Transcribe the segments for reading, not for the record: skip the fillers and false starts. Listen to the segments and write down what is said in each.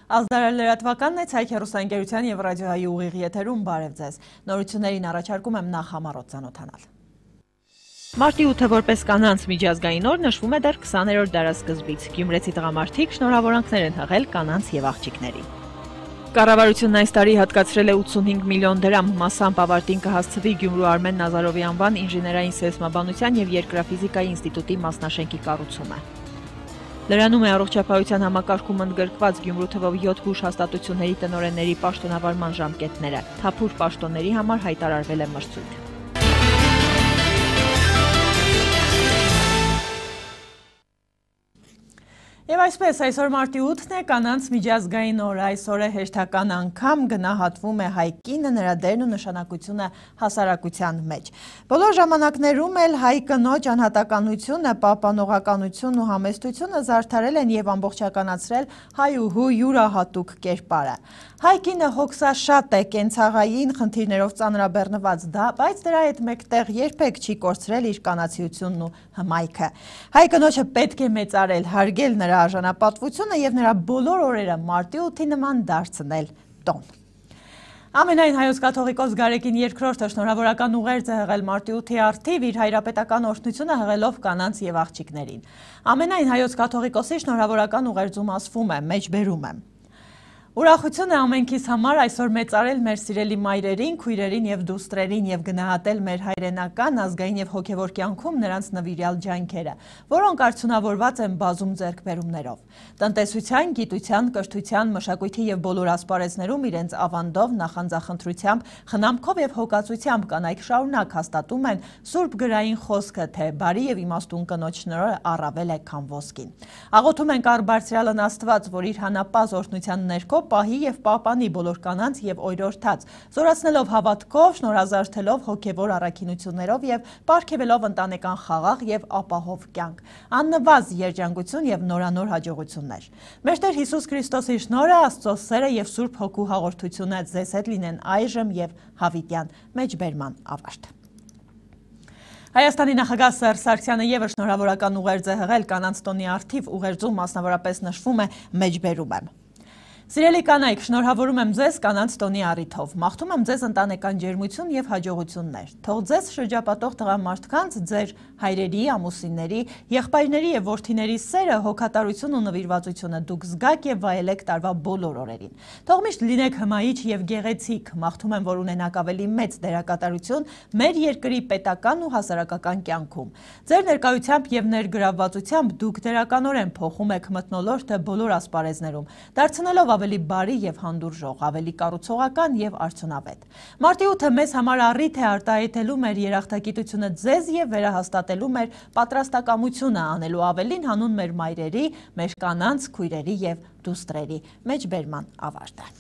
Ազդարար լրատվականն է Ցայք հեռուստաընկերության և ռադիոյի ուղիղ եթերում բարև ձեզ։ Նորություններին առաջարկում եմ նախ համառոտ ծանոթանալ։ Մարտի 8-ը որպես կանանց միջազգային օր նշվում է դեռ 20-րդ դարասկզբից։ Գյումրեցի տղամարդիկ շնորհավորանքներ են հղել կանանց և աղջիկների։ Կառավարությունն այս տարի հատկացրել է 85 միլիոն դրամ, մասամբ ավարտին կհասցվի Գյումրու Արմեն Նազարովի անվան ինժեներային սեյսմաբանության և երկրաֆիզիկայի ինստիտուտի մասնաշենքի կառուցումը։ Լրանում է առողջապահության համակարգում ընդգրկված Գյումրու թվով 7 բուժ հաստատությունների տնօրենների պաշտոնավարման ժամկետները։ Թափուր պաշտոնների համար հայտարարվել է մրցույթ։ Եվ այսպես, այսօր մարտի 8-ն է կանանց միջազգային օր, այս օրը հեշտական անգամ գնահատվում է հայ կինը, նրա դերն ու նշանակությունը հասարակության մեջ։ Բոլոր ժամանակներում էլ հայ կնոջ անհատականությունը, պահպանողականությունն ու համեստությունը զարդարել են և ամբողջականացրել հայուհու յուրահատուկ կերպարը։ Հայ կինը հոգսաշատ է, կենցաղային խնդիրներով ծանրաբեռնված, բայց դրա հետ մեկտեղ երբեք չի կորցրել իր կանացիությունն ու հմայքը։ Հայ կնոջը պետք է մեծարել, հարգել նրա արժանապատվությունը և նրա բոլոր օրերը մարտի 8-ի նման դարձնել տոն։ Ամենայն հայոց կաթողիկոս Գարեգին II-ը շնորհավորական ուղերձ է հղել մարտի 8-ի առթիվ իր հայրապետական օրհնությունը հղելով կանանց և աղջիկներին։ Ամենայն հայոց կաթողիկոսի շնորհավորական ուղերձում ասվում է, մեջբերում եմ. Ուրախություն է ամենքիս համար այսօր մեծարել մեր սիրելի մայրերին, քույրերին և դուստրերին և գնահատել մեր հայրենական, ազգային և հոգևոր կյանքում նրանց նվիրյալ ջանքերը, որոնք արդյունավորված են բազում ձեռքբերումներով։ Տնտեսության, գիտության, կրթության, մշակույթի և բոլոր ասպարեզներում իրենց ավանդով, նախանձախնդրությամբ, խնամքով և հոգացությամբ կանայք շարունակ հաստատում են սուրբ գրային խոսքը, թե բարի և իմաստուն կնոջ շնորհը առավել է, քան ոսկին։ Աղոթում ենք առ Բարձրյալն Աստված, որ իր հանապազտ օրհնության ներքո պահի և պահպանի բոլոր կանանց և օրորթած, զորացնելով հավատքով, շնորհազարդելով հոգևոր առաքինություններով և պարգևելով ընտանեկան խաղաղ և ապահով կյանք, աննվազ երջանկություն և նորանոր հաջողություններ։ Մեր Տեր Հիսուս Քրիստոսի շնորհը, Աստծո սերը և Սուրբ Հոգու հաղորդությունը ձեզ հետ լինեն այժմ և հավիտյան։ Մեջբերման ավարտ։ Հայաստանի նախագահ Սերժ Սարգսյանը ևս շնորհավորական ուղերձ է հղել կանանց տոնի առթիվ, ուղերձում մասնավորապես նշվում է մեջբերում եմ։ Սիրելի կանայք, շնորհավորում եմ ձեզ կանանց տոնի առիթով, մաղթում եմ ձեզ ընտանեկան ջերմություն և հաջողություններ, թող ձեզ շրջապատող տղամարդկանց, ձեր հայրերի, ամուսինների, եղբայրների և որդիների սերը, հոգատարություն ու նվիրվածությունը դուք զգաք և վայելեք տարվա բոլոր օրերին։ Թող միշտ լինեք հմայիչ և գեղեցիկ, մաղթում եմ, որ ունենաք ավելի մեծ դերակատարություն մեր երկրի պետական ու հասարակական կյանքում։ Ձեր ներկայությամբ և ներգրավվածությամբ դուք դերականորեն փոխում եք մթնոլորտը բոլոր ասպարեզներում, դարձնելով ավելի բարի և հանդուրժող, ավելի կառուցողական և արդյունավետ։ Մարտի 8-ը մեզ համար առիթ է արտահայտելու մեր երախտագիտությունը ձեզ և վերահաստատելու մեր պատրաստակամությունը անելու ավելին հանուն մեր մայրերի, մեր կանանց, քույրերի և դուստրերի։ Մեջբերման ավարտը։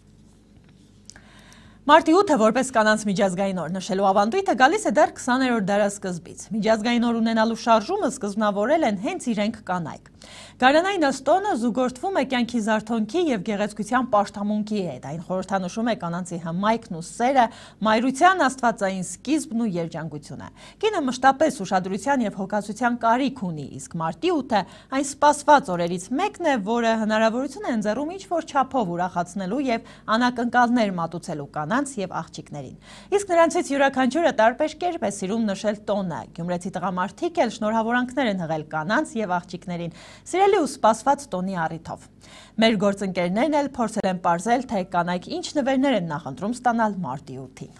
Մարտի 8-ը որպես կանանց միջազգային օր նշելու ավանդույթը գալիս է դեռ 20-րդ դարասկզբից։ Միջազգային օր ունենալու շարժումը սկզբնավորել են հենց իրենք կանայք։ Գարնանային ըստ տոնը զուգորդվում է կյանքի զարթոնքի և գեղեցկության պաշտամունքի հետ։ Այն խորհրդանշում է կանանցի հմայքն ու սերը, մայրության աստվածային սկիզբն ու երջանկությունը։ Կինը մշտապես ուշադրության և հոգացության կարիք ունի, իսկ մարտի 8-ը այն սպասված օրերից մեկն է, որը հնարավորություն է ընձեռում ինչ-որ չափով ուրախացնելու և անակնկալներ մատուցելու կանանց և աղջիկներին։ Իսկ նրանցից յուրաքանչյուրը տարբեր կերպ է սիրում նշել տոնը։ Գյումրեցի տղամարդիկ էլ շնորհավորանքներ են հղել կանանց և աղջիկներին սիրելի ու սպասված տոնի առիթով։ Մեր գործընկերներն էլ փորձել են պարզել, թե կանայք ինչ նվերներ են նախընտրում ստանալ մարտի 8-ին։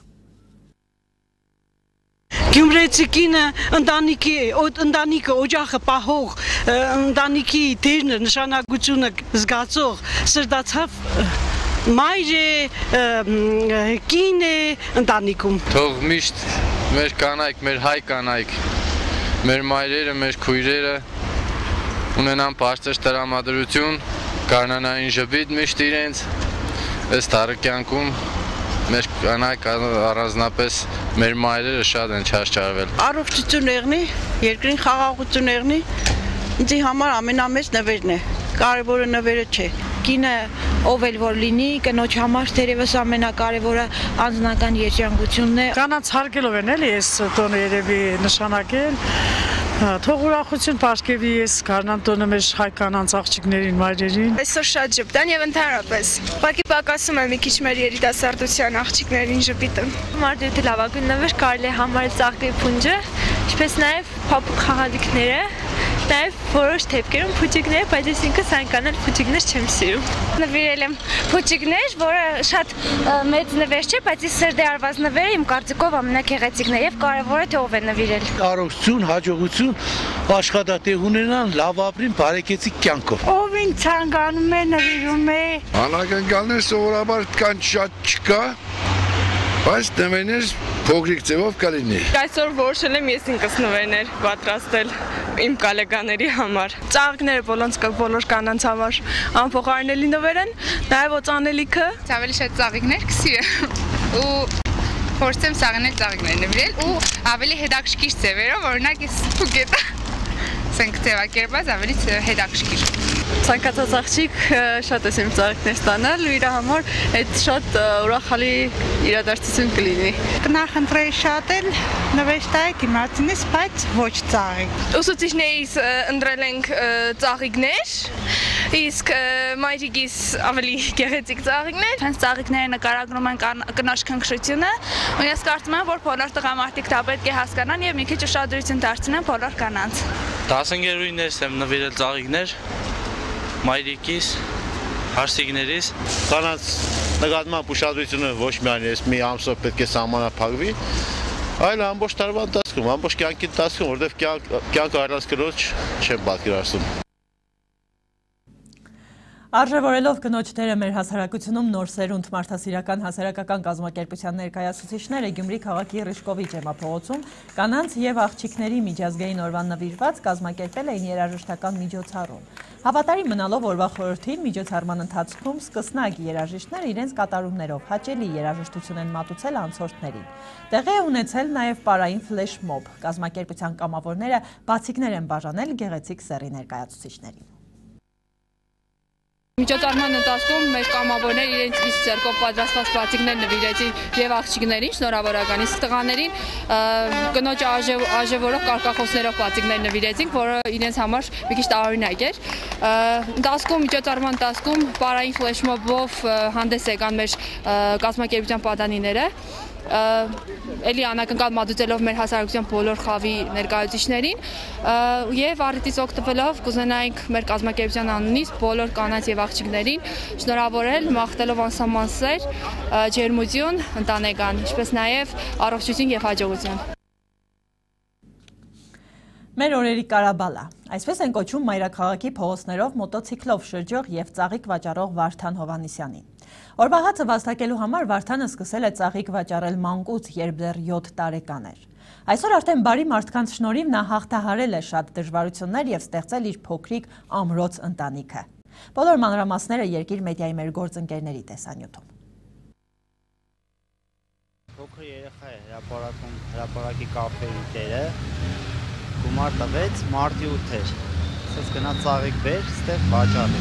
Գյումրեցի կինը ընտանիքը օջախը պահող, ընտանիքի դերն նշանակությունը զգացող, սրտացավ մայր է, կին է ընտանիքում։ Թող միշտ մեր կանայք, մեր հայ կանայք, մեր մայրերը, մեր քույրերը ունենան բարձր տրամադրություն, գարնանային ժպիտ միշտ իրենց, ըստ առկյանքում մեր կանայք առանձնապես մեր մայրերը շատ են չարչարվել։ Առողջություն եղնի, երկրին խաղաղություն եղնի, ինձի համար ամենամեծ նվերն է, կարևորը նվերը չէ։ Կինը ով էլ որ լինի, կնոջ համար թերևս ամենակարևորը անձնական երջանկությունն է։ Կանանց հարգելով են էլի այս տոնը երևի նշանակել, Թող ուրախություն պարգևի ես Գարնանտոնը մեր հայ կանանց աղջիկներին, մայրերին։ Այսօր շատ ժպտան եւ ընդհանրապես։ Ուղղակի պակասում է մի քիչ մեր երիտասարդության աղջիկներին ժպիտը։ Մարտիրոսի լավագույն նվեր կարելի է համարել ծաղկի փունջը, ինչպես նաեւ փափուկ խաղալիքները, նաեւ որոշ դեպքերում փուջիկները, բայց ես ինքս այնքան փուջիկներ չեմ սիրում։ Նվիրել եմ փուջիկներ, որը շատ մեծ նվեր չէ, բայց ես սրդի արված նվերը իմ կարծիքով ամենագեղեցիկն է եւ կարեւորը թե ով է նվիրել։ Առողջություն, հաջողություն, աշխատատեղ ունենան, լավ ապրին, բարեկեցիկ կյանքով։ Ով ինձ ցանկանում է, նվիրում է։ Անակնկալներ սովորաբար կան շատ չկա, բայց նվերներ փոքրիկ ձևով կլինի։ Այսօր որոշել եմ ես ինքս նվերներ պատրաստել իմ գալեգաների համար։ Ծաղիկները բոլոր կանանց համար անփոխարինելի նվեր են, նաև օծանելիքը։ Ավելի շատ ծաղիկներ կսիրեմ ու փորձեմ սաղանել ծաղիկներ նվիրել ու ավելի հետաքրքիր ձևերով, օրինակ ես փուկետը ասենք ձևակերպած ավելի հետաքրքիր։ Ցանկացած աղջիկ շատ է սիրում ծաղիկներ ստանալ ու իր համար այդ շատ ուրախալի իրադարձություն կլինի։ Կնախընտրեի շատ էլ նվեր տալ դիմացինից, բայց ոչ ծաղիկ։ Ուսուցիչներից ընտրել ենք ծաղիկներ, իսկ մայրիկիս ավելի գեղեցիկ ծաղիկներ։ Հենց ծաղիկները նկարագրում են կնոջ քնքշությունը, ու ես կարծում եմ, որ բոլոր տղամարդիկ դա պետք է հասկանան եւ մի քիչ ուշադրություն դարձնեն բոլոր կանանց։ 10-րույններս եմ նվիրել ծաղիկներ, մայրիկիս, հարսիկներիս։ Կանանց նկատմամբ ուշադրությունը ոչ միայն ես մի ամսով պետք է սահմանափակվի, այլ ամբողջ տարվա ընթացքում, ամբողջ կյանքի ընթացքում, որովհետև կյանքը առանց կնոջ չեմ պատկերացնում։ Արժևորելով կնոջ դերը մեր հասարակությունում նոր սերունդ մարդասիրական հասարակական կազմակերպության ներկայացուցիչները Գյումրի քաղաքի Ռիժկովի ջեմափողոցում կանանց եւ աղջիկների միջազգային օրվան նվիրված կազմակերպել էին երաժշտական միջոցառում։ Հավատարիմ մնալով օրվա խորհրդին միջոցառման ընթացքում սկսնակ երաժիշտները իրենց կատարումներով հաճելի երաժշտություն են մատուցել անցորդներին։ Տեղի է ունեցել նաեւ պարային ֆլեշ մոբ։ Կազմակերպության կամավորները բացիկներ են բաժանել գեղեցիկ սեռի ներկայացուցիչներին։ Միջոցառման ընթացքում մեր կամավորներ իրենց իսկ ձեռքով պատրաստած բացիկներ նվիրեցին եւ աղջիկներին, շնորհավորական, իսկ տղաներին կնոջ արժևորող կարգախոսներով բացիկներ նվիրեցինք, որը իրենց համար մի քիչ տարօրինակ էր։ Միջոցառման ընթացքում պարային ֆլեշմոբով հանդես եկան մեր կազմակերպության պատանիները։ Էլի անակնկալ մատուցելով մեր հասարակության բոլոր խավի ներկայացուցիչներին եւ առիթից օգտվելով կուզենայինք մեր կազմակերպության անունից բոլոր կանանց եւ աղջիկներին շնորհավորել, մաղթելով անսահման սեր, ջերմություն, ընտանեկան, ինչպես նաեւ առողջություն եւ հաջողություն։ Մեր օրերի Կարաբալա, այսպես են կոչում մայրաքաղաքի փողոցներով մոտոցիկլով շրջող եւ ծաղիկ վաճառող Վարդան Հովհաննիսյանին։ Օրվա հացը վաստակելու համար Վարդանը սկսել է ծաղիկ վաճառել մանկուց, երբ դեռ 7 տարեկան էր։ Այսօր արդեն բարի մարդկանց շնորհիվ նա հաղթահարել է շատ դժվարություններ եւ ստեղծել իր փոքրիկ ամրոց ընտանիքը։ Բոլոր մանրամասները Երկիր մեդիայի մեր գործընկերների տեսանյութում։ Փոքր երեխա է հրապարակի կաֆեի տերը գումար տվեց, մարտի 8 էր, ասաց գնա ծաղիկ բեր, ստեղ վաճառի։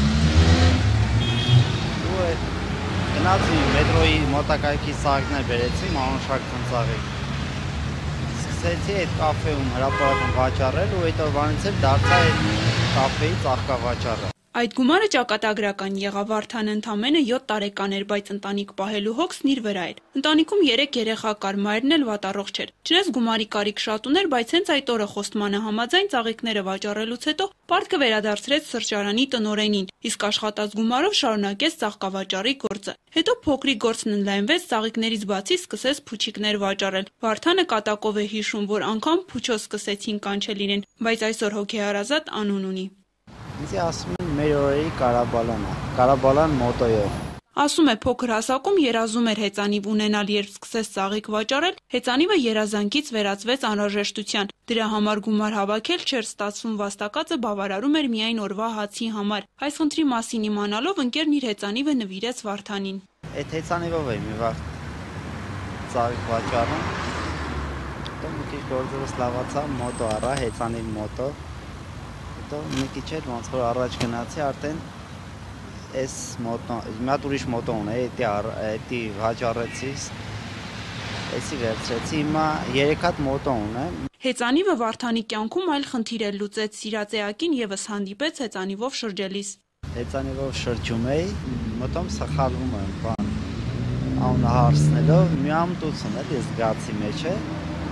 Ու գնացի մետրոյի մոտակայքի ծաղիկներ բերեցի, մանուշակցուն ծաղիկ։ Սկսեցի այդ կաֆեում հրապարակում վաճառել ու այդ օրվանից էլ դարձա այդ կաֆեի ծաղկավաճառը։ Այդ գումարը ճակատագրական եղավ, Վարդանը ընդամենը 7 տարեկան էր, բայց ընտանիք պահելու հոգսն իր վրա էր։ Ընտանիքում 3 երեխա կար, մայրն էլ վատառողջ չէր։ Չնայած գումարի կարիք շատ ուներ, բայց հենց այդ օրը խոստմանը համաձայն ծաղիկները վաճառելուց հետո պարտքը վերադարձրեց սրճարանի տնօրենին, իսկ աշխատած գումարով շարունակեց ծաղկավաճառի գործը։ Հետո փոքրիկ գործն ընդլայնվեց, ծաղիկներից բացի սկսեց փուչիկներ վաճառել։ Վարդանը կատակով է հիշում, որ անգամ փուչով սկսեցին կանչել իրեն, բայց այսօր հոգեհարազատ անուն ունի։ Ինձ ասում են մեր օրերի Կարաբալան է, Կարաբալան մոտոյով։ Ասում է փոքր հասակում երազում էր հեծանիվ ունենալ, երբ սկսեց ծաղիկ վաճառել, հեծանիվը երազանքից վերածվեց անհրաժեշտության։ Դրա համար գումար հավաքել չէր ստացվում, վաստակածը բավարարում էր միայն օրվա հացի համար։ Այս խնդրի մասին իմանալով ընկերն իր հեծանիվը նվիրեց Վարդանին։ Այդ հեծանիվով է մի վաղ ծաղիկ վաճառում։ Հետո մի քիչ գործերս լավացա, մոտո առա, հեծանիվ մոտո։ Հետո մի քիչ էլ ոնց որ առաջ գնացի, արդեն այս մոտո, մի հատ ուրիշ մոտո ունեի, էդի վաճառեցի, էսի վերցրեցի, հիմա 3 հատ մոտո ունեմ։ Հեծանիվը Վարդանի կյանքում այլ խնդիր էլ լուծեց, սիրած էակին եւս հանդիպեց հեծանիվով շրջելիս։ Հեծանիվով շրջում էի, մտում սխալվում եմ, բան անհարցնելով մի ամտություն էլ ես գացի մեջ է։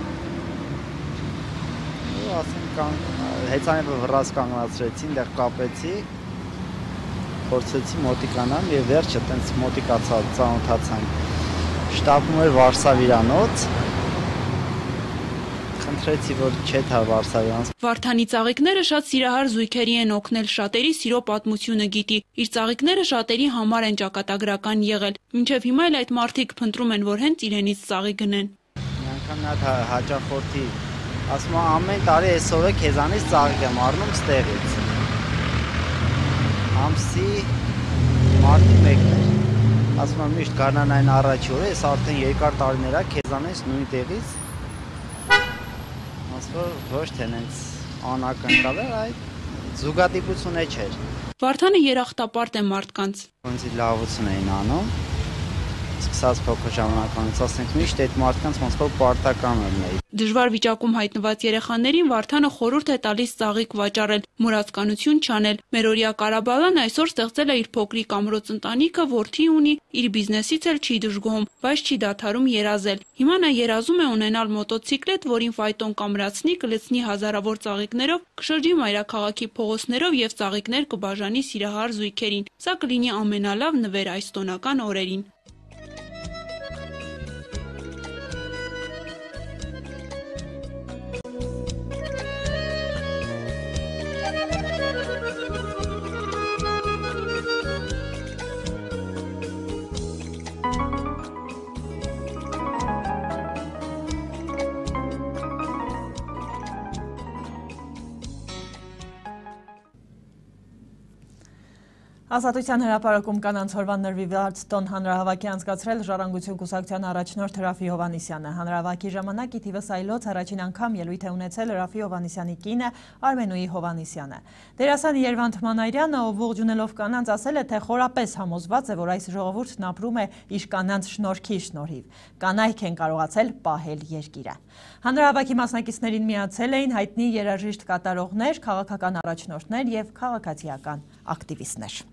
Ու ասեմ հեծանիվը վրաս կանգնացրեցի, այնտեղ կապեցի, փորձեցի մոտիկանամ եւ վերջը տենց մոտիկացա ծանոթացանք։ Շտապում էր Վարշավիրանոց։ Խնդրեցի, որ չէ թա Վարշավյանց։ Վարդանի ծաղիկները շատ սիրահար զույգերի են օգնել, շատերի սիրո պատմությունը գիտի։ Իր ծաղիկները շատերի համար են ճակատագրական եղել։ Մինչև հիմա էլ այդ մարդիկ փնտրում են, որ հենց իրենից ծաղիկ գնեն։ Մի անգամ նա հաճախորդի ասում է ամեն տարի այսօրը քեզանից ծաղիկ եմ առնում ստեղից։ Ամսի մարտի 1-ն էր։ Ասում եմ միշտ գարնանային առաջի օրը, ես արդեն երկար տարիներ է քեզանից նույն տեղից ոչ թե նենց անակնկալ էր, այդ զուգադիպությունը չէր։ Վարդանը երախտապարտ է մարդկանց։ Ոնց լավություն էին անում, սկսած փոքր ժամանականից, ասենք միշտ այդ մարդկանց ոնց որ պարտական լինեի։ Դժվար վիճակում հայտնված երեխաներին Վարդանը խորհուրդ է տալիս ծաղիկ վաճառել, մոռացականություն չանել։ Մերօրյա Կարաբալան այսօր ստեղծել է իր փոքրիկ ամրոց ընտանիքը, որդի ունի, իր բիզնեսից էլ չի դժգոհում, բայց չի դադարում երազել։ Հիմա նա երազում է ունենալ մոտոցիկլետ, որին ֆայտոն կամրացնի, կլցնի հազարավոր ծաղիկներով, կշրջի մայրաքաղաքի փողոցներով եւ ծաղիկներ կբաժանի սիրահար զույգերին։ Սա կլինի ամենալավ նվեր այս տոնական օրերին։ Ազատության հրապարակում կանանց օրվան նրվիրված տոն հանրահավաքի անցկացրել Ժառանգություն կուսակցության առաջնորդ Ռաֆի Հովհաննիսյանը։ Հանրահավաքի ժամանակ ի թիվս այլոց առաջին անգամ ելույթ է ունեցել Ռաֆի Հովհաննիսյանի կինը Արմենուհի Հովհաննիսյանը։ Դերասան Երվանդ Մանայրյանը, ով ողջունելով կանանց, ասել է, թե խորապես համոզված է, որ այս ժողովուրդն ապրում է իր կանանց շնորհքի շնորհիվ։ Կանայք են կարողացել պահել երկիրը։ Հանրահավաքի մասնակիցներին միացել էին հայտնի երաժիշտ կատարողներ, քաղաքական առաջնորդներ եւ քաղաքացիական ակտիվիստներ։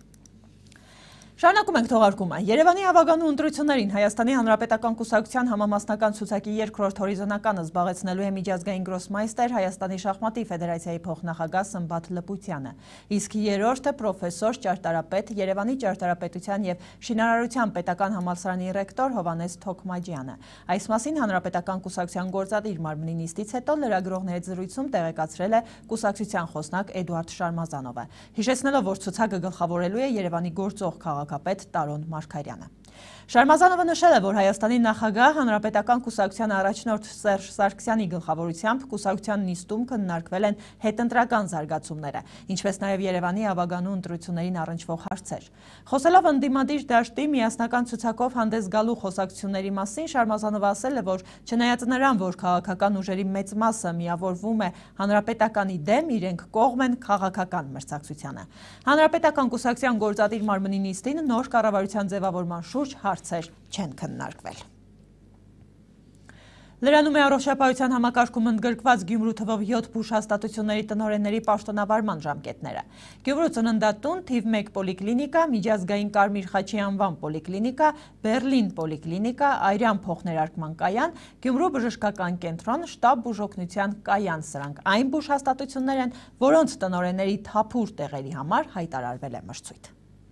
Շարունակում ենք թողարկումը։ Երևանի հավագանու ընտրություններին Հայաստանի Հանրապետական կուսակցության համամասնական ցուցակի երկրորդ հորիզոնականը զբաղեցնելու է միջազգային գրոսմայստեր Հայաստանի շախմատի ֆեդերացիայի փոխնախագահ Սմբատ Լպուտյանը, իսկ երրորդը պրոֆեսոր ճարտարապետ Երևանի ճարտարապետության եւ շինարարության պետական համալսարանի ռեկտոր Հովհաննես Թոքմաջյանը։ Այս մասին Հանրապետական կուսակցության գործադիր մարմնի նիստից հետո լրագրողների հետ զրույցում տեղեկացրել է կուսակցության խոսնակ Էդուարդ Շարմազանովը, հիշեցնելով, որ ցուցակը գլխավորելու է Երևանի գործող քաղաքապետ Տարոն Մարգարյանը։ Շարմազանովը նշել է, որ Հայաստանի նախագահ Հանրապետական կուսակցության առաջնորդ Սերժ Սարգսյանի գլխավորությամբ կուսակցության նիստում քննարկվել են հետընտրական զարգացումները, ինչպես նաև Երևանի հավագանու ընտրություններին առնչվող հարցեր։ Խոսելով ընդդիմադիր դաշտի միասնական ցուցակով հանդես գալու խոսակցությունների մասին, Շարմազանովը ասել է, որ չնայած նրան, որ քաղաքական ուժերի մեծ մասը միավորվում է Հանրապետականի դեմ, իրենք կողմ են քաղաքական մրցակցությանը։ Հանրապետական կուսակցության գործադիր մարմնի նիստին նոր կառավարության ձևավորման շուրջ հարցեր չեն քննարկվել։ Լրանում է առողջապահության համակարգում ընդգրկված Գյումրու թվով 7 բուժհաստատությունների տնօրենների պաշտոնավարման ժամկետները։ Գյումրու ծննդատուն, թիվ 1 պոլիկլինիկա, միջազգային Կարմիր խաչի անվան պոլիկլինիկա, Բերլին պոլիկլինիկա, Այրան փոխներարկման կայան, Գյումրու բժշկական կենտրոն, շտաբ բուժօգնության կայան, սրանք այն բուժհաստատություններ են, որոնց տնօրենների թափուր տեղերի համար հայտարարվել է մրցույթ։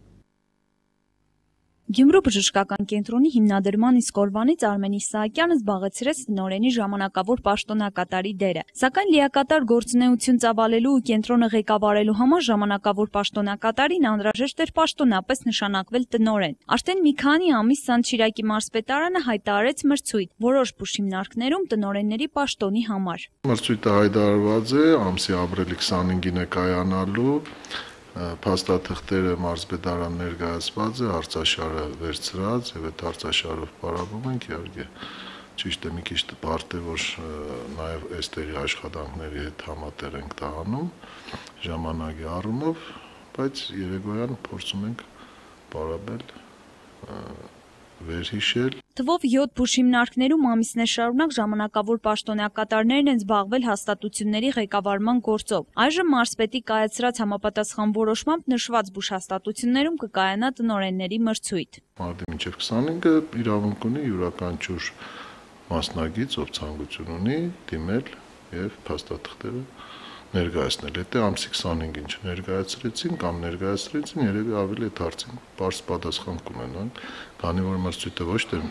Գյումրու բժշկական կենտրոնի հիմնադրման իսկ օրվանից Արմեն Իսահակյանը զբաղեցրեց տնօրենի ժամանակավոր պաշտոնակատարի դերը, սակայն լիակատար գործունեություն ծավալելու ու կենտրոնը ղեկավարելու համար ժամանակավոր պաշտոնակատարին անհրաժեշտ էր պաշտոնապես նշանակվել տնօրեն։ Արդեն մի քանի ամիս Սանչիրակի մարզպետարանը հայտարարեց մրցույթ, որոշ բուժհիմնարկներում տնօրենների պաշտոնի համար։ Մրցույթը հայտարարված է, ամսի ապրիլի 25-ին է կայանալու։ Փաստաթղթերը մարզպետարան ներկայացված է, հարցաշարը վերցրած եւ այդ հարցաշարով պարապում ենք, իհարկե ճիշտ է մի քիչ բարդ է, որ նաեւ այստեղի աշխատանքների հետ համատեղ ենք տանում ժամանակի առումով, բայց երեկոյան փորձում ենք պարապել վերհիշել։ Թվով 7 բուժհիմնարկներում ամիսներ շարունակ ժամանակավոր պաշտոնակատարներն են զբաղվել հաստատությունների ղեկավարման գործով։ Այժմ մարզպետի կայացրած համապատասխան որոշմամբ նշված բուժհաստատություններում կկայանա տնօրենների մրցույթ։ Մարտի մինչև 25-ը իրավունք ունի յուրաքանչյուր մասնագիծ, ով ցանկություն ունի, դիմել եւ փաստաթղթերը ներկայացնել։ Եթե ամսի 25-ին չներկայացրեցին կամ ներկայացրեցին, երևի ավելի այդ հարցին բարձ պատասխան կունենան, քանի որ մրցույթը ոչ թե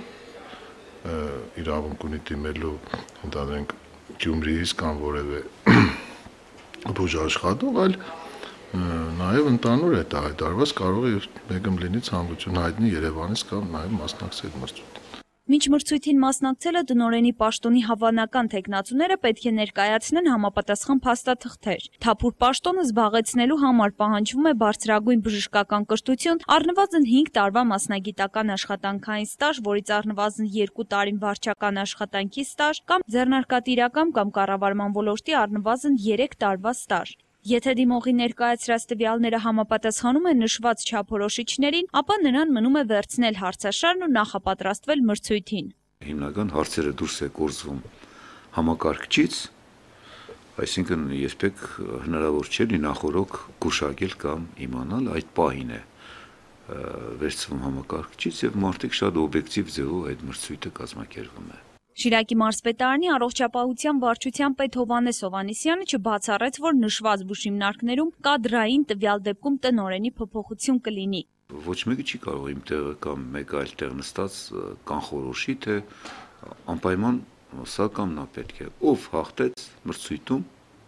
իրավունք ունի դիմելու ընդհանրենք Գյումրիից կամ որևէ բուժաշխատող, այլ նաև ընդհանուր է դա հայտարարված, կարող է մեկը լինի ցանկություն հայտնի Երևանից կամ նաև մասնակցել այդ մրցույթին։ Մինչ մրցույթին մասնակցելը տնօրենի պաշտոնի հավանական թեկնածուները պետք է ներկայացնեն համապատասխան փաստաթղթեր։ Թափուր պաշտոնը զբաղեցնելու համար պահանջվում է բարձրագույն բժշկական կրթություն, առնվազն 5 տարվա մասնագիտական աշխատանքային ստաժ, որից առնվազն 2 տարին վարչական աշխատանքի ստաժ կամ ձեռնարկատիրական կամ կառավարման ոլորտի առնվազն 3 տարվա ստաժ։ Եթե դիմողի ներկայացրած տվյալները համապատասխանում են նշված չափորոշիչներին, ապա նրան մնում է վերցնել հարցաշարն ու նախապատրաստվել մրցույթին։ Հիմնական հարցերը դուրս է գործվում համակարգչից, այսինքն երբեք հնարավոր չէ նախօրոք գուշակել կամ իմանալ, այդ պահին է վերցվում համակարգչից եւ մարդիկ շատ օբյեկտիվ ձևով այդ մրցույթը կազմակերպվում է։ Շիրակի մարզպետարանի առողջապահության վարչության պետ Հովհաննես Հովհաննիսյանը չբացառեց, որ նշված բուժհիմնարկներում կադրային տվյալ դեպքում տնօրենի փոփոխություն կլինի։ Ոչ մեկը չի կարող իմ տեղը կամ մեկ այլ տեղ նստած կանխորոշի, թե անպայման սա կամ նա պետք է։ Ով հաղթեց մրցույթում,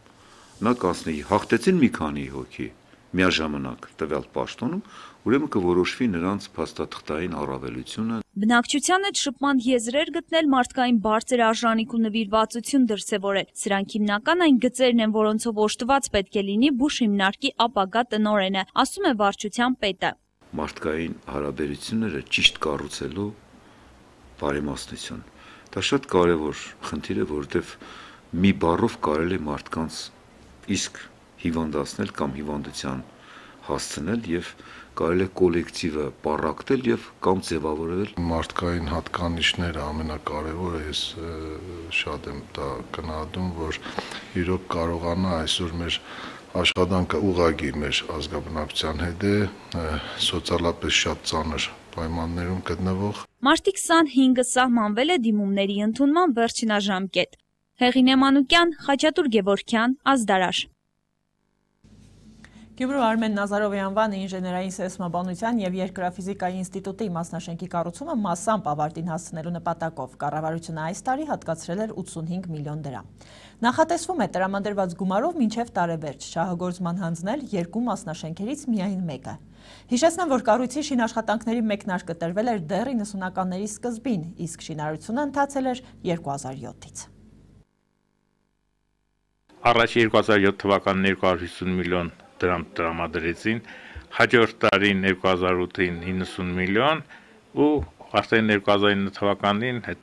նա կանցնի, հաղթեցին մի քանի հոգի միաժամանակ տվյալ պաշտոնում, ուրեմն կորոշվի նրանց փաստաթղթային առավելությունը։ Բնակչության հետ շփման եզրեր գտնել մարդկային բարձր արժանիք ու նվիրվածություն դրսևորել։ Սրանք հիմնական այն գծերն են, որոնցով օժտված պետք է լինի բուժհիմնարկի ապագա տնօրենը, ասում է վարչության պետը։ Մարդկային հարաբերությունները ճիշտ կառուցելու բարեմաստություն։ Դա շատ կարևոր խնդիր է, որովհետև մի բառով կարելի է մարդկանց իսկ հիվանդացնել կամ հիվանդության հասցնել եւ կարելի է կոլեկտիվը պառակտել եւ կամ ձևավորել։ Մարդկային հատկանիշները ամենակարևորը, ես շատ եմ դա գնահատում, որ իրոք կարողանա այսօր մեր աշխատանքը ուղղակի մեր ազգաբնակության հետ է, սոցիալապես շատ ծանր պայմաններում գտնվող։ Մարտի 25-ը սահմանվել է դիմումների ընդունման վերջնաժամկետ։ Հեղինե Մանուկյան, Խաչատուր Գևորգյան, Ազդարար։ Գյումրու Արմեն Նազարովի անվան ինժեներային սեյսմաբանության և երկրաֆիզիկայի ինստիտուտի մասնաշենքի կառուցումը մասամբ ավարտին հասցնելու նպատակով կառավարությունը այս տարի հատկացրել էր 85 միլիոն դրամ։ Նախատեսվում է տրամադրված գումարով մինչև տարեվերջ շահագործման հանձնել 2 մասնաշենքերից միայն մեկը։ Հիշեցնեմ, որ կառույցի շինաշխատանքների մեկնարկը տրվել էր դեռ 90-ականների սկզբին, իսկ շինարարությունը ընթացել էր 2007-ից։ Առաջ 2007 թվականին 250 միլիոն դրամ տրամադրեցին, հաջորդ տարին 2008-ին 90 միլիոն ու արդեն 2009 թվականին հետ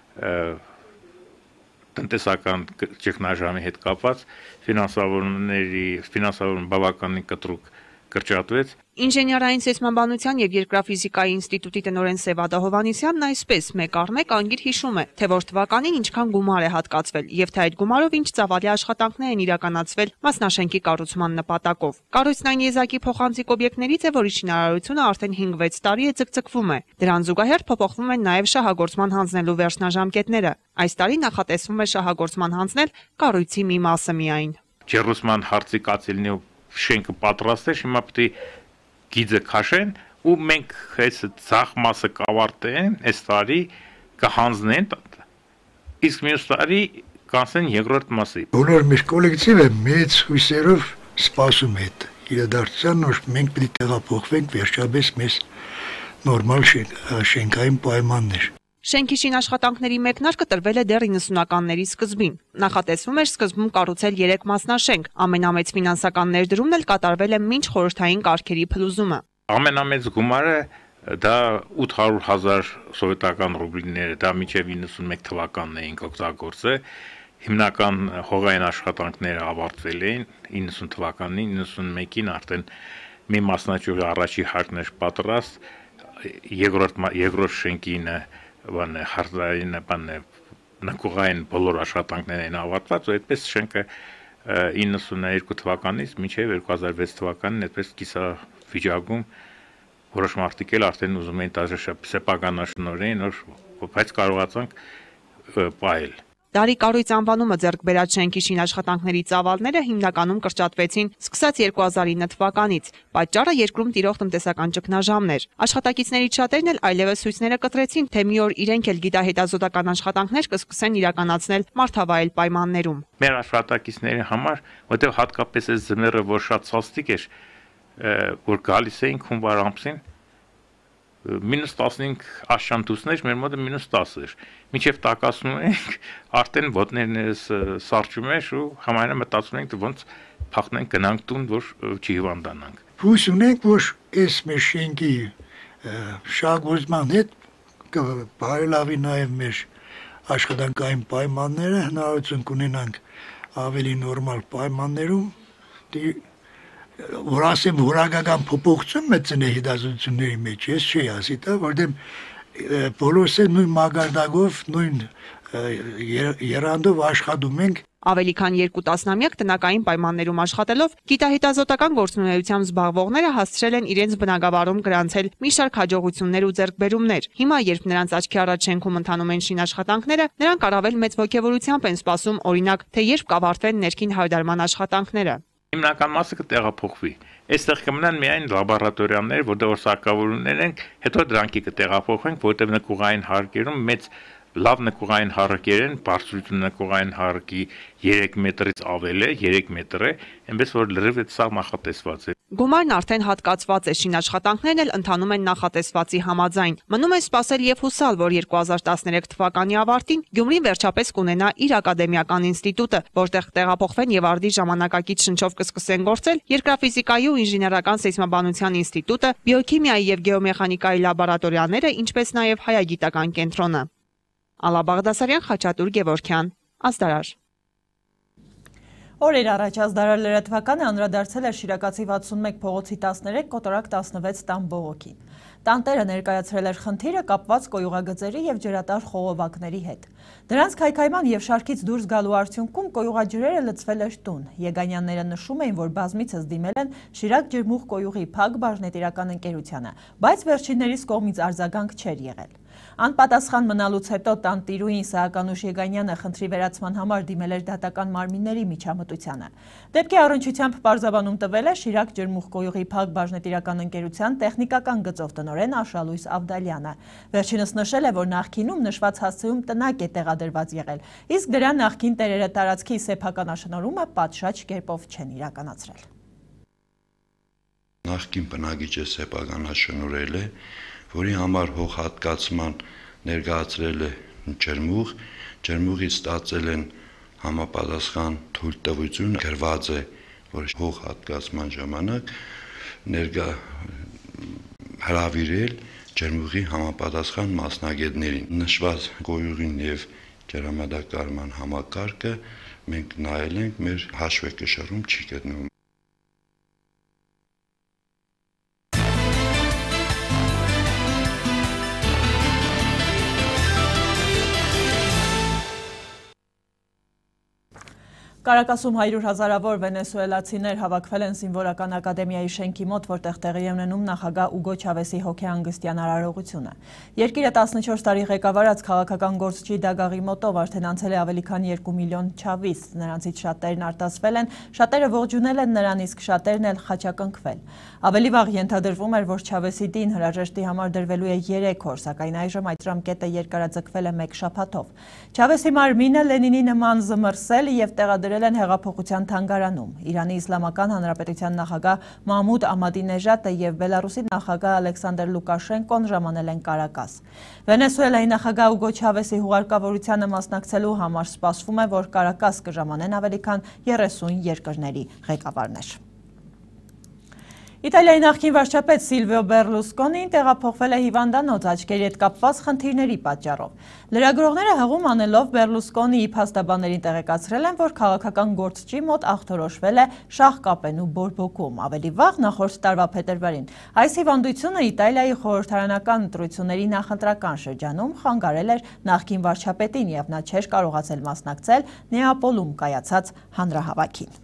տնտեսական ճգնաժամի հետ կապված ֆինանսավորում բավականին կտրուկ կրճատվեց։ Ինժեներային սեյսմաբանության և երկրաֆիզիկայի ինստիտուտի տնօրեն Սևադա Հովհաննիսյանն այսպես մեկ առ մեկ անգիր հիշում է, թե որ թվականին ինչքան գումար է հատկացվել և թե այդ գումարով ինչ ծավալի աշխատանքներ են իրականացվել մասնաշենքի կառուցման նպատակով։ Կառույցն այն եզակի փոխանցիկ օբյեկտներից է, որի շինարարությունը արդեն 5-6 տարի է ձգձգվում է։ Դրան զուգահեռ փոփոխվում են նաև շահագործման հանձնելու վերջնաժամկետները։ Այս տարի նախատեսվում է շահագործման հանձնել կառույցի մի մասը միայն։ Ջեռուսման հարցի կացելնի շենքը պատրաստ է, հիմա պետք է գիծը քաշեն ու մենք այս ցախ մասը կավարտեն, այս տարի կհանձնեն, իսկ մյուս տարի կանցնեն երկրորդ մասի։ Բոլոր մեր կոլեկտիվը մեծ հույսերով սպասում է իրադարձության, որ մենք պետք է տեղափոխվենք վերջապես մեզ նորմալ շենքային պայմաններ։ Շենքի շինաշխատանքների մեկնարկը տրվել է դեռ 90-ականների սկզբին։ Նախատեսվում էր սկզբում կառուցել 3 մասնաշենք, ամենամեծ ֆինանսական ներդրումն էլ կատարվել է մինչ խորհրդային կարգերի փլուզումը։ Ամենամեծ գումարը դա 800,000 սովետական ռուբլիներ, դա մինչև 91 թվականն էինք օգտագործել։ Հիմնական հողային աշխատանքները ավարտվել էին 90 թվականին, 91-ին արդեն մի մասնաճյուղի առաջի հարկն էր պատրաստ, երկրորդ շենքին հարցային նկուղային բոլոր աշխատանքներն ավարտված, ու այդպես շենքը 92 թվականից մինչև 2006 թվականին այդպես կիսավիճակում որոշ մարդիկ էլ արդեն ուզում էին դաժե սեփականաշնորհեն, բայց կարողացանք պահել։ Դարի կառույց անվանումը ձեռք բերած շենքի շինաշխատանքների ծավալները հիմնականում կրճատվեցին սկսած 2009 թվականից։ Պատճառը երկրում տիրող տնտեսական ճգնաժամն էր։ Աշխատակիցներից շատերն էլ այլևս հույսները կտրեցին, թե մի օր իրենք էլ գիտահետազոտական աշխատանքներ կսկսեն իրականացնել մարդավայել պայմաններում։ Մեր աշխատակիցների համար, որտեղ հատկապես այս ձմեռը որ շատ սաստիկ էր, որ գալիս էին հունվար ամսին, -15 աշճանտուսներ, մեր մոտը -10 էր։ Մինչև տակասնում ենք, արդեն ոտներս սարճում էր ու համարը մտածում ենք, ոնց փախնենք գնանք տուն, որ չհիվանդանանք։ Հույս ունենք, որ այս մեր շենքի շահգործման հետ կբարելավի նաև մեր աշխատանքային պայմանները, հնարավորություն կունենանք ավելի նորմալ պայմաններում, որ ասեմ որակական փոփոխություն մտցնե հետազոտությունների մեջ, ես չի ասի դա, որտեղ բոլորս էլ նույն մագարտակով, նույն երանդով աշխատում ենք։ Ավելի քան 2 տասնամյակ տնական պայմաններում աշխատելով գիտահետազոտական գործունեությամբ զբաղվողները հասցրել են իրենց բնակավարում գրանցել մի շարք հաջողություններ ու ձեռքբերումներ։ Հիմա, երբ նրանց աչքի առաջ շենքում ընթանում են շինաշխատանքները, նրանք առավել մեծ ոգևորությամբ են սպասում, օրինակ, թե երբ կավարտվեն ներքին հարդարման աշխատանքները։ Հիմնական մասը կտեղափոխվի։ Այստեղ կմնան միայն լաբորատորիաներ, որտեղ որ սարքավորումներ են, հետո դրանք կտեղափոխենք, որտեղ նկուղային հարկերում մեծ լավ նկուղային հարկեր են, բարձրություն նկուղային հարկի 3 մետրից ավել է, 3 մետր է, այնպես որ լրիվ սա նախատեսված է։ Գումարն արդեն հատկացված է, շինաշխատանքներն էլ ընթանում են նախատեսվածի համաձայն։ Մնում է սպասել եւ հուսալ, որ 2013 թվականի ավարտին Գյումրին վերջապես կունենա իր ակադեմիական ինստիտուտը, որտեղ կտեղափոխվեն եւ արդի ժամանակակից շնչով կսկսեն գործել երկրաֆիզիկայի ու ինժեներական սեյսմաբանության ինստիտուտը, բիոքիմիայի եւ գեոմեխանիկայի լաբորատորիաները, ինչպես նաեւ հայագիտական կենտրոնը։ Ալա Բաղդասարյան, Խաչատուր Գևորգյան, Ազդարար։ Օրեր առաջ Ազդարար լրատվականը անդրադարձել էր Շիրակացի 61 փողոցի 13 կոտորակ 16 տան բողոքին։ Տանտերը ներկայացրել էր խնդիրը կապված կոյուղագծերի եւ ջրատար խողովակների հետ։ Դրանց քայքայման եւ շարքից դուրս գալու արդյունքում կոյուղաջրերը լցվել էր տուն։ Եգանյանները նշում էին, որ բազմիցս դիմել են Շիրակ ջրմուղ կոյուղի փակ բաժնետիրական ընկերությանը, բայց վերջիններիս կողմից արձագանք չէր եղել։ Անպատասխան մնալուց հետո տանտիրուին Սահականուշ Եգանյանը խնդրի վերացման համար դիմել էր դատական մարմինների միջամտությանը։ Դեպքի առնչությամբ պարզաբանում տվել է Շիրակ ջրմուղ կոյուղի փակ բաժնետիրական ընկերության տեխնիկական գծով տնօրեն Աշալույս Ավդալյանը։ Վերջինս նշել է, որ նախկինում նշված հասցեում տնակ է տեղադրված եղել, իսկ դրա նախկին տերերը տարածքի սեփականաշնորհումը պատշաճ կերպով չեն իրականացրել։ Նախկին բնակիչը սեփականաշնորհել է, որի համար հող հատկացման ներկայացրել է ջրմուղ, ջրմուղից ստացել են համապատասխան թույլտվություն, գրված է, որ հող հատկացման ժամանակ հրավիրել ջրմուղի համապատասխան մասնագետներին։ Նշված կոյուղին եւ ջրամատակարարման համակարգը մենք նայել ենք, մեր հաշվեկշռում չի գտնվում։ Կարակասում 100 հազարավոր վենեսուելացիներ հավաքվել են Զինվորական ակադեմիայի շենքի մոտ, որտեղ տեղի է ունենում նախագահ Ուգո Չավեսի հոգեհանգստյան արարողությունը։ Երկիրը 14 տարի ղեկավարած քաղաքական գործչի Դագաղի մոտով արդեն անցել է ավելի քան 2 միլիոն չավից, նրանցից շատերն արտասվել են, շատերը ողջունել են նրան, իսկ շատերն էլ խաչակնքվել։ Ավելի վաղ ենթադրվում էր, որ Չավեսի դին հրաժեշտի համար դրվելու է 3 օր, սակայն այժմ այդ ժամկետը երկարաձգվել է 1 շաբաթով։ Չավեսի մարմինը Լենինի նման զմռսել եւ տեղադրել են հեղափոխության թանգարանում։ Իրանի Իսլամական Հանրապետության նախագահ Մահմուդ Ահմադինեժադը եւ Բելարուսի նախագահ Ալեքսանդր Լուկաշենկոն ժամանել են Կարակաս։ Վենեսուելայի նախագահ Ուգո Չավեսի հուղարկավորությանը մասնակցելու համար սպասվում է, որ Կարակաս կժամանեն ավելի քան 30 երկրների ղեկավարներ։ Իտալիայի նախկին վարչապետ Սիլվիո Բերլուսկոնին տեղափոխվել է հիվանդանոց աչքերի հետ կապված խնդիրների պատճառով։ Լրագրողները հղում անելով Բերլուսկոնիի փաստաբաններին տեղեկացրել են, որ քաղաքական գործչի մոտ ախտորոշվել է շաղ կապելու բորբոքում։ Ավելի վաղ նախորդ տարվա փետրվարին այս հիվանդությունը Իտալիայի խորհրդարանական ընտրությունների նախընտրական շրջանում խանգարել էր նախկին վարչապետին եւ նա չէր կարողացել մասնակցել Նեապոլում կայացած հանրահավաքին։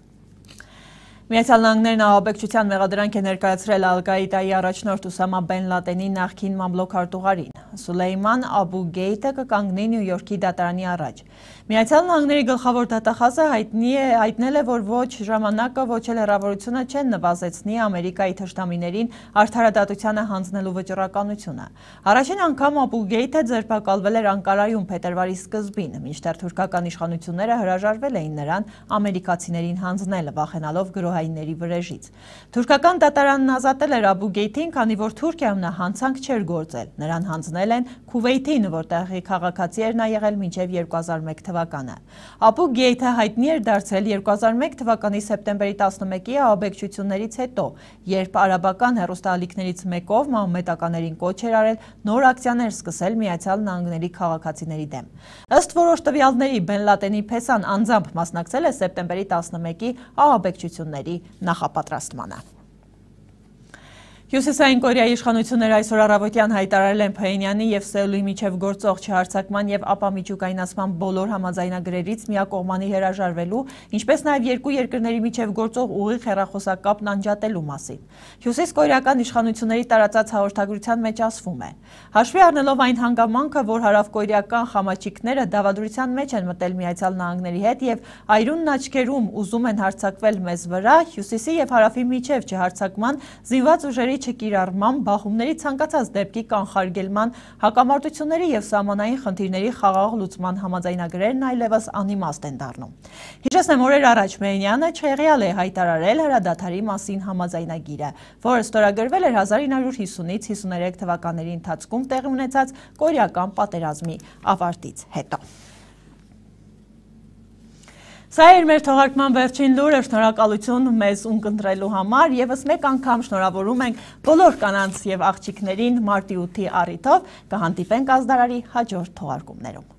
Միացյալ Նահանգներն ահաբեկչության մեղադրանք է ներկայացրել Ալ-Կաիդայի առաջնորդ Ուսամա Բեն Լադենի նախկին մամլոք-արտուղարին։ Սուլեյման Աբու Գեյթը կկանգնի Նյու Յորքի դատարանի առաջ։ Միացյալ Նահանգների գլխավոր դատախազը հայտնել է, որ ոչ ժամանակը, ոչ էլ հեռավորությունը չեն նվազեցնի Ամերիկայի թշնամիներին արդարադատությանը հանձնելու վճռականությունը։ Առաջին անգամ Աբու Գեյթը ձերբակալվել էր Անկարայում փետրվարի սկզբին, մինչդեռ թուրքական իշխանությունները հրաժարվել էին նրան ամերիկացիներին հանձնել, վախենալով գրոհայինների վրեժից։ Թուրքական դատարանն ազատել էր Աբու Գեյթին, քանի որ Թուրքիայում նա հանցանք չէր գործել։ Նրան հանձնել են Քուվեյթին, որտեղի քաղաքացի էր նա եղել մինչև 2001 թվականը։ Աբու Գեյթը հայտնի էր դարձել 2001 թվականի սեպտեմբերի 11-ի ահաբեկչություններից հետո, երբ արաբական հեռուստաալիքներից մեկով մահմեդականերին կոչ էր արել նոր ակցիաներ սկսել Միացյալ Նահանգների քաղաքացիների դեմ։ Ըստ որոշ տվյալների Բեն Լադենի փեսան անձամբ մասնակցել է սեպտեմբերի 11-ի ահաբեկչությունների նախապատրաստմանը։ Հյուսիսային Կորեայի իշխանությունները այսօր առավոտյան հայտարարել են Փհենյանի եւ Սեուլի միջև գործող չհարձակման եւ ապամիջուկայնացման բոլոր համաձայնագրերից միակողմանի հրաժարվելու, ինչպես նաեւ երկու երկրների միջև գործող ուղիղ հեռախոսակապն անջատելու մասին։ Հյուսիսկորեական իշխանությունների տարածած հաղորդագրության մեջ ասվում է. հաշվի առնելով այն հանգամանքը, որ հարավկորեական խամաչիկները դավադրության մեջ են մտել Միացյալ Նահանգների հետ եւ այրունն աչքերում ուզում են հարձակվել մեզ վրա, հյուսիսի եւ հարավի միջև չհարձակման, զինված ուժերի չկիրառման, բախումների ցանկացած դեպքի կանխարգելման, հակամարտությունների եւ սահմանային խնդիրների խաղաղ լուծման համաձայնագրերն այլևս անիմաստ են դառնում։ Հիշեցնեմ, օրեր առաջ Փհենյանը չեղյալ է հայտարարել հրադադարի մասին համաձայնագիրը, որը ստորագրվել էր 1950-ից 53 թվականների ընթացքում տեղի ունեցած կորեական պատերազմի ավարտից հետո։ Սա էր մեր թողարկման վերջին լուրը, շնորհակալություն մեզ ունկնդրելու համար, եւս մեկ անգամ շնորհավորում ենք բոլոր կանանց եւ աղջիկներին մարտի 8-ի առիթով, կհանդիպենք ազդարարի հաջորդ թողարկումներում։